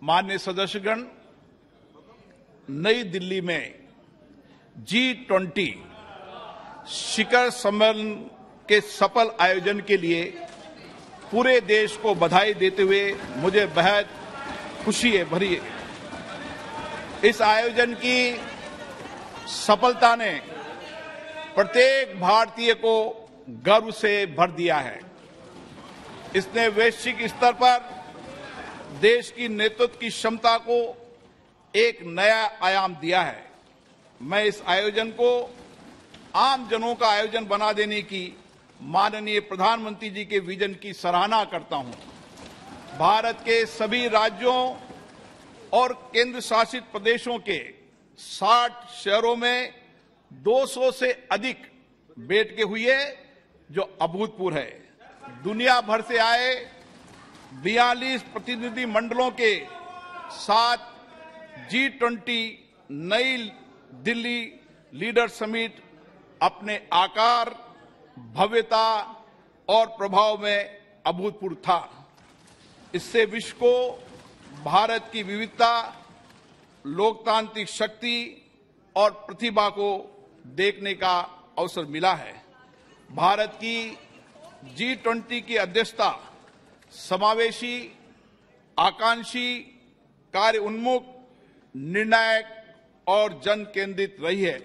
माननीय सदस्यगण, नई दिल्ली में G20 शिखर सम्मेलन के सफल आयोजन के लिए पूरे देश को बधाई देते हुए मुझे बेहद खुशी है भरी है। इस आयोजन की सफलता ने प्रत्येक भारतीय को गर्व से भर दिया है। इसने वैश्विक स्तर पर देश की नेतृत्व की क्षमता को एक नया आयाम दिया है। मैं इस आयोजन को आम जनों का आयोजन बना देने की माननीय प्रधानमंत्री जी के विजन की सराहना करता हूं। भारत के सभी राज्यों और केंद्र शासित प्रदेशों के 60 शहरों में 200 से अधिक बैठकें हुई है, जो अभूतपूर्व है। दुनिया भर से आए 42 प्रतिनिधि मंडलों के साथ G20 नई दिल्ली लीडर समिट अपने आकार, भव्यता और प्रभाव में अभूतपूर्व था। इससे विश्व को भारत की विविधता, लोकतांत्रिक शक्ति और प्रतिभा को देखने का अवसर मिला है। भारत की G20 की अध्यक्षता समावेशी, आकांक्षी, कार्य उन्मुख, निर्णायक और जन केंद्रित रही है।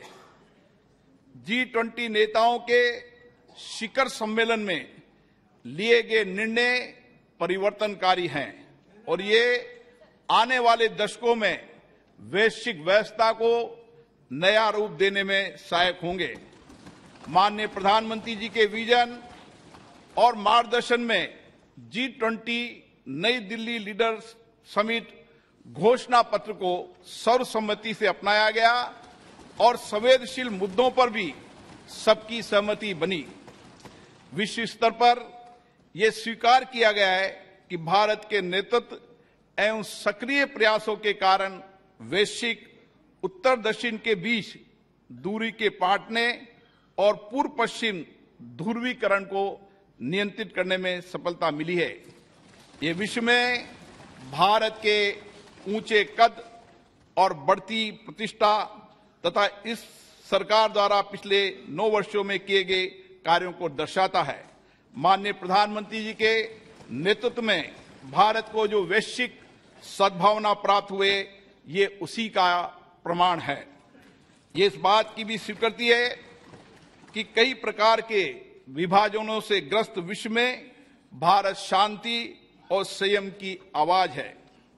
G20 नेताओं के शिखर सम्मेलन में लिए गए निर्णय परिवर्तनकारी हैं और ये आने वाले दशकों में वैश्विक व्यवस्था को नया रूप देने में सहायक होंगे। माननीय प्रधानमंत्री जी के विजन और मार्गदर्शन में G20 नई दिल्ली लीडर्स समिट घोषणा पत्र को सर्वसम्मति से अपनाया गया और संवेदनशील मुद्दों पर भी सबकी सहमति बनी। विश्व स्तर पर यह स्वीकार किया गया है कि भारत के नेतृत्व एवं सक्रिय प्रयासों के कारण वैश्विक उत्तर दक्षिण के बीच दूरी के पाटने और पूर्व पश्चिम ध्रुवीकरण को नियंत्रित करने में सफलता मिली है। ये विश्व में भारत के ऊंचे कद और बढ़ती प्रतिष्ठा तथा इस सरकार द्वारा पिछले 9 वर्षों में किए गए कार्यों को दर्शाता है। माननीय प्रधानमंत्री जी के नेतृत्व में भारत को जो वैश्विक सद्भावना प्राप्त हुए, ये उसी का प्रमाण है। ये इस बात की भी स्वीकृति है कि कई प्रकार के विभाजनों से ग्रस्त विश्व में भारत शांति और संयम की आवाज है।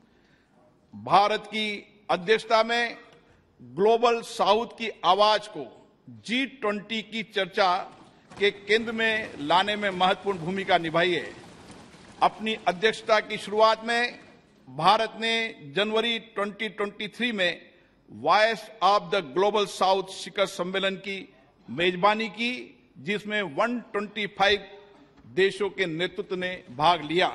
भारत की अध्यक्षता में ग्लोबल साउथ की आवाज को G20 की चर्चा के केंद्र में लाने में महत्वपूर्ण भूमिका निभाई है। अपनी अध्यक्षता की शुरुआत में भारत ने जनवरी 2023 में voice of the global south शिखर सम्मेलन की मेजबानी की, जिसमें 125 देशों के नेतृत्व ने भाग लिया।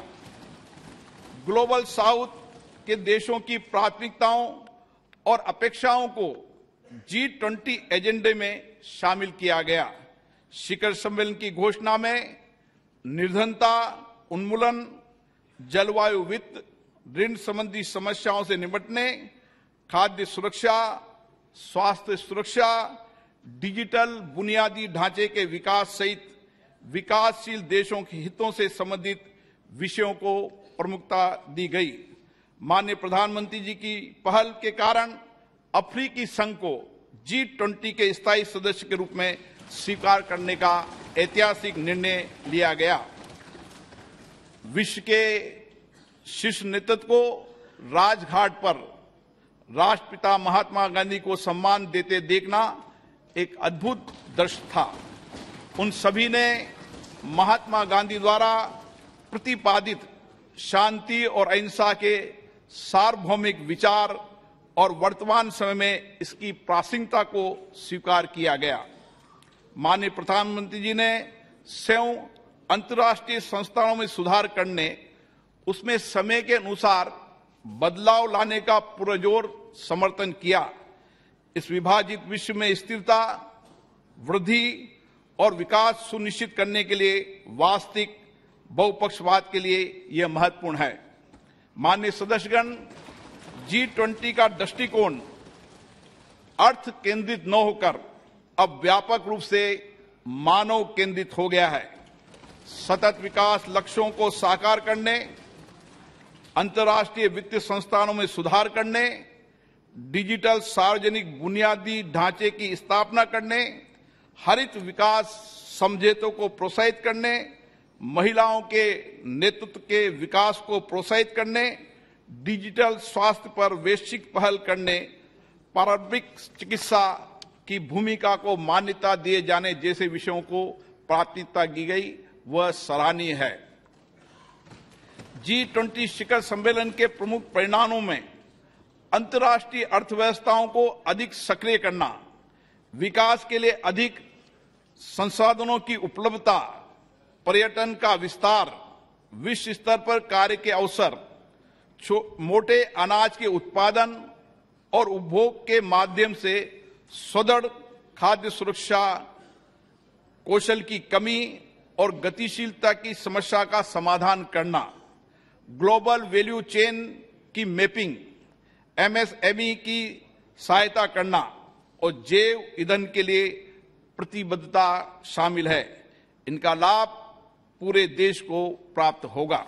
ग्लोबल साउथ के देशों की प्राथमिकताओं और अपेक्षाओं को G20 एजेंडे में शामिल किया गया। शिखर सम्मेलन की घोषणा में निर्धनता उन्मूलन, जलवायु वित्त, ऋण संबंधी समस्याओं से निपटने, खाद्य सुरक्षा, स्वास्थ्य सुरक्षा, डिजिटल बुनियादी ढांचे के विकास सहित विकासशील देशों के हितों से संबंधित विषयों को प्रमुखता दी गई। माननीय प्रधानमंत्री जी की पहल के कारण अफ्रीकी संघ को G20 के स्थायी सदस्य के रूप में स्वीकार करने का ऐतिहासिक निर्णय लिया गया। विश्व के शीर्ष नेतृत्व को राजघाट पर राष्ट्रपिता महात्मा गांधी को सम्मान देते देखना एक अद्भुत दृश्य था। उन सभी ने महात्मा गांधी द्वारा प्रतिपादित शांति और अहिंसा के सार्वभौमिक विचार और वर्तमान समय में इसकी प्रासंगिकता को स्वीकार किया गया। माननीय प्रधानमंत्री जी ने स्वयं अंतर्राष्ट्रीय संस्थानों में सुधार करने, उसमें समय के अनुसार बदलाव लाने का पुरजोर समर्थन किया। इस विभाजित विश्व में स्थिरता, वृद्धि और विकास सुनिश्चित करने के लिए वास्तविक बहुपक्षवाद के लिए यह महत्वपूर्ण है। माननीय सदस्यगण, G20 का दृष्टिकोण अर्थ केंद्रित न होकर अब व्यापक रूप से मानव केंद्रित हो गया है। सतत विकास लक्ष्यों को साकार करने, अंतर्राष्ट्रीय वित्तीय संस्थानों में सुधार करने, डिजिटल सार्वजनिक बुनियादी ढांचे की स्थापना करने, हरित विकास समझौतों को प्रोत्साहित करने, महिलाओं के नेतृत्व के विकास को प्रोत्साहित करने, डिजिटल स्वास्थ्य पर वैश्विक पहल करने, पारंपरिक चिकित्सा की भूमिका को मान्यता दिए जाने जैसे विषयों को प्राथमिकता दी गई, वह सराहनीय है। G20 शिखर सम्मेलन के प्रमुख परिणामों में अंतर्राष्ट्रीय अर्थव्यवस्थाओं को अधिक सक्रिय करना, विकास के लिए अधिक संसाधनों की उपलब्धता, पर्यटन का विस्तार, विश्व स्तर पर कार्य के अवसर, मोटे अनाज के उत्पादन और उपभोग के माध्यम से सुदृढ़ खाद्य सुरक्षा, कौशल की कमी और गतिशीलता की समस्या का समाधान करना, ग्लोबल वैल्यू चेन की मैपिंग, MSME की सहायता करना और जैव ईंधन के लिए प्रतिबद्धता शामिल है। इनका लाभ पूरे देश को प्राप्त होगा।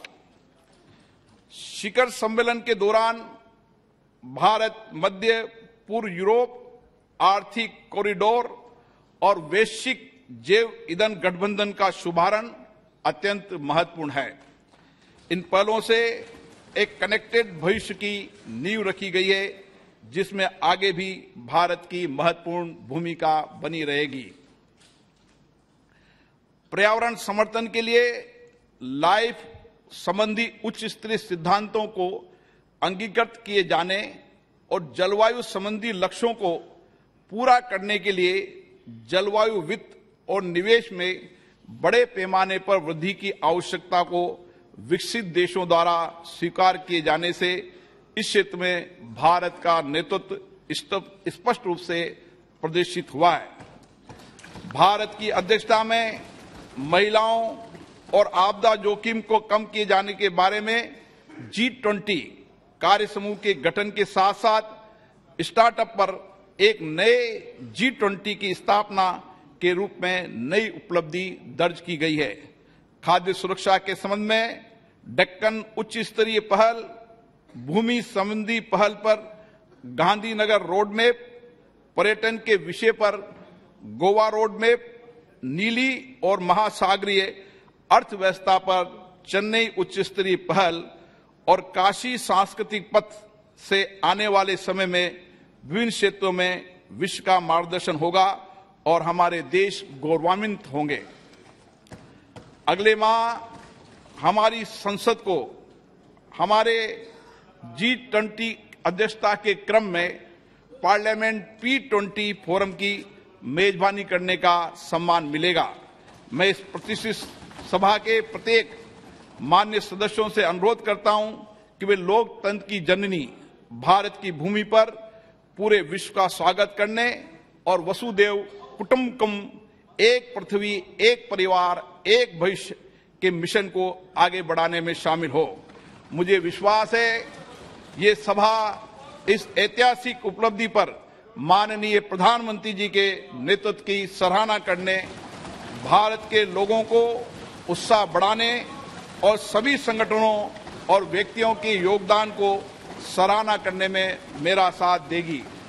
शिखर सम्मेलन के दौरान भारत मध्य पूर्व यूरोप आर्थिक कॉरिडोर और वैश्विक जैव ईंधन गठबंधन का शुभारंभ अत्यंत महत्वपूर्ण है। इन पहलों से एक कनेक्टेड भविष्य की नींव रखी गई है, जिसमें आगे भी भारत की महत्वपूर्ण भूमिका बनी रहेगी। पर्यावरण समर्थन के लिए लाइफ संबंधी उच्च स्तरीय सिद्धांतों को अंगीकृत किए जाने और जलवायु संबंधी लक्ष्यों को पूरा करने के लिए जलवायु वित्त और निवेश में बड़े पैमाने पर वृद्धि की आवश्यकता को विकसित देशों द्वारा स्वीकार किए जाने से इस क्षेत्र में भारत का नेतृत्व स्पष्ट रूप से प्रदर्शित हुआ है। भारत की अध्यक्षता में महिलाओं और आपदा जोखिम को कम किए जाने के बारे में G20 कार्य समूह के गठन के साथ साथ स्टार्टअप पर एक नए G20 की स्थापना के रूप में नई उपलब्धि दर्ज की गई है। खाद्य सुरक्षा के संबंध में डेक्कन उच्च स्तरीय पहल, भूमि संबंधी पहल पर गांधीनगर रोड मैप, पर्यटन के विषय पर गोवा रोड मैप, नीली और महासागरीय अर्थव्यवस्था पर चेन्नई उच्च स्तरीय पहल और काशी सांस्कृतिक पथ से आने वाले समय में विभिन्न क्षेत्रों में विश्व का मार्गदर्शन होगा और हमारे देश गौरवान्वित होंगे। अगले माह हमारी संसद को हमारे G20 अध्यक्षता के क्रम में पार्लियामेंट P20 फोरम की मेजबानी करने का सम्मान मिलेगा। मैं इस प्रतिष्ठित सभा के प्रत्येक मान्य सदस्यों से अनुरोध करता हूं कि वे लोकतंत्र की जननी भारत की भूमि पर पूरे विश्व का स्वागत करने और वसुदेव कुटुंबकम, एक पृथ्वी, एक परिवार, एक भविष्य के मिशन को आगे बढ़ाने में शामिल हो। मुझे विश्वास है ये सभा इस ऐतिहासिक उपलब्धि पर माननीय प्रधानमंत्री जी के नेतृत्व की सराहना करने, भारत के लोगों को उत्साह बढ़ाने और सभी संगठनों और व्यक्तियों के योगदान को सराहना करने में मेरा साथ देगी।